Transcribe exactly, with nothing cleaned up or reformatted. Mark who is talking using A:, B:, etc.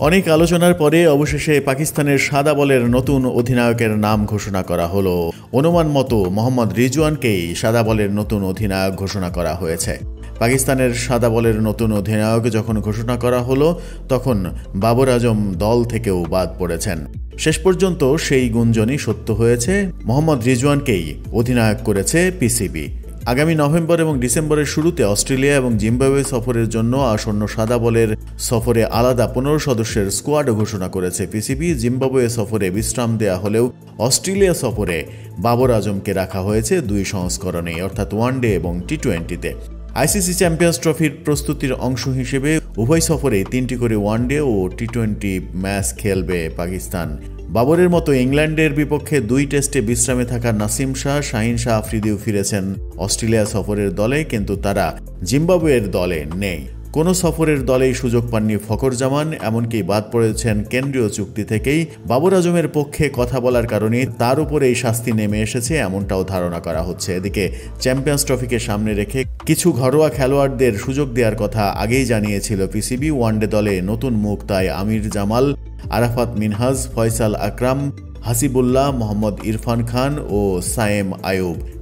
A: অনেক আলোচনার পরে অবশেষে পাকিস্তানের সাদা বলের নতুন অধিনায়কের নাম ঘোষণা করা হলো। অনুমান মতো মোহাম্মদ রিজওয়ানকেই সাদা বলের নতুন অধিনায়ক ঘোষণা করা হয়েছে। পাকিস্তানের সাদা বলের নতুন অধিনায়ক যখন ঘোষণা করা হলো তখন বাবর আজম দল থেকেও বাদ পড়েছেন। শেষ পর্যন্ত সেই গুঞ্জনই সত্য হয়েছে, মোহাম্মদ রিজওয়ানকেই অধিনায়ক করেছে পিসিবি। আগামী নভেম্বর এবং ডিসেম্বরের শুরুতে অস্ট্রেলিয়া এবং জিম্বাবুয়ে সফরের জন্য আসন্ন সাদা বলের সফরে আলাদা পনেরো সদস্যের স্কোয়াডও ঘোষণা করেছে পিসিবি। জিম্বাবুয়ে সফরে বিশ্রাম দেয়া হলেও অস্ট্রেলিয়া সফরে বাবর আজমকে রাখা হয়েছে দুই সংস্করণে, অর্থাৎ ওয়ানডে এবং টি টোয়েন্টিতে। আইসিসি চ্যাম্পিয়ন্স ট্রফির প্রস্তুতির অংশ হিসেবে উভয় সফরে তিনটি করে ওয়ানডে ও টি টোয়েন্টি ম্যাচ খেলবে পাকিস্তান। বাবরের মতো ইংল্যান্ডের বিপক্ষে দুই টেস্টে বিশ্রামে থাকা নাসিম শাহ, শাহিন শাহ আফ্রিদিও ফিরেছেন অস্ট্রেলিয়া সফরের দলে, কিন্তু তারা জিম্বাবুয়ের দলে নেই। কোনো সফরের দলেই সুযোগ পাননি ফখর জামান, এমনকি বাদ পড়েছেন কেন্দ্রীয় চুক্তি থেকেই। বাবর আজমের পক্ষে কথা বলার কারণে তার উপরে এই শাস্তি নেমে এসেছে এমনটাও ধারণা করা হচ্ছে। এদিকে চ্যাম্পিয়ন্স ট্রফিকে সামনে রেখে কিছু ঘরোয়া খেলোয়াড়দের সুযোগ দেওয়ার কথা আগেই জানিয়েছিল পিসিবি। ওয়ানডে দলে নতুন মুখ তাই আমির জামাল, আরাফাত মিনহাজ, ফয়সাল আকরাম, হাসিবুল্লাহ, মোহাম্মদ ইরফান খান ও সায়েম আয়ুব